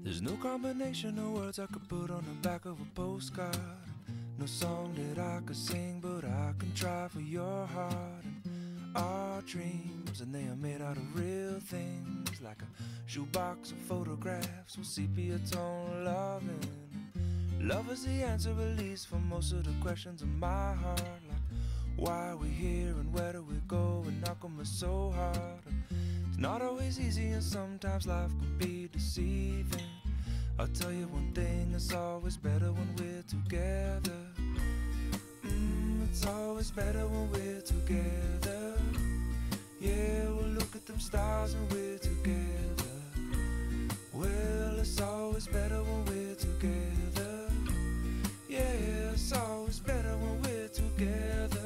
There's no combination of words I could put on the back of a postcard. No song that I could sing, but I can try for your heart. And our dreams, and they are made out of real things, like a shoebox of photographs with sepia tone loving. Love is the answer, at least, for most of the questions in my heart, like why are we here and where do we go, and how come it's so hard. It's not always easy, and sometimes life can be deceiving. I'll tell you one thing, it's always better when we're together. It's always better when we're together. Yeah, we'll look at them stars when we're together. Well, it's always better when we're together. Yeah, it's always better when we're together.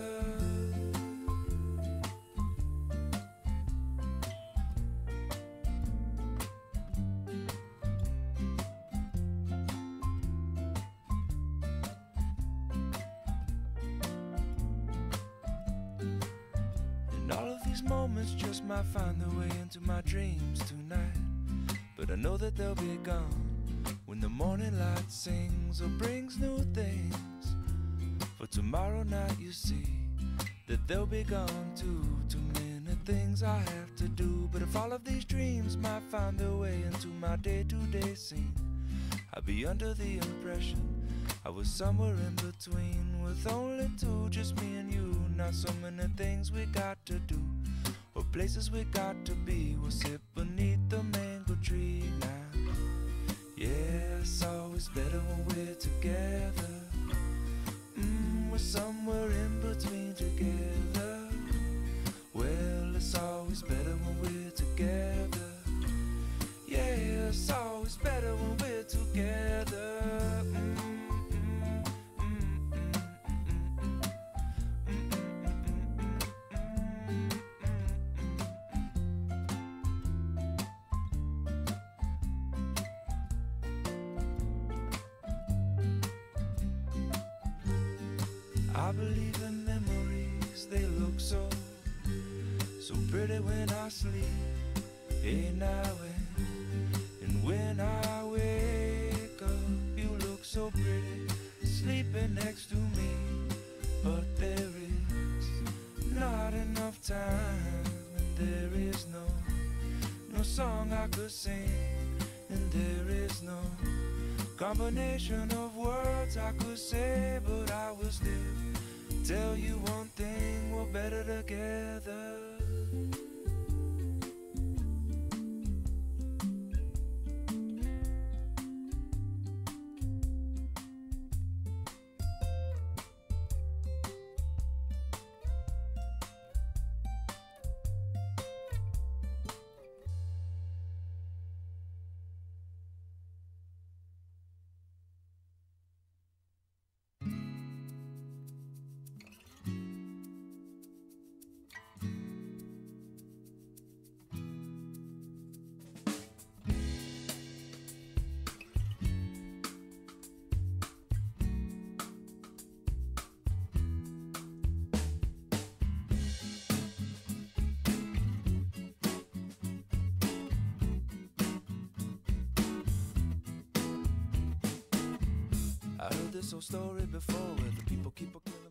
All of these moments just might find their way into my dreams tonight, but I know that they'll be gone when the morning light sings or brings new things. For tomorrow night you see that they'll be gone too. Too many things I have to do, but if all of these dreams might find their way into my day-to-day scene, I'd be under the impression I was somewhere in between, with only two, just me and you. Not so many things we got to do, or places we got to be. We'll sit beneath the mango tree now. Yeah, it's always better when we're together. We're somewhere in between together. Well, it's always better when we're together. Yeah, it's always better when we're together. I believe in memories, they look so pretty when I sleep. Hey now and when I wake up, you look so pretty sleeping next to me. But there is not enough time, and there is no song I could sing, and there is no combination of words I could say, but I will still tell you one thing, we're better together. I heard this old story before, where the people keep on killing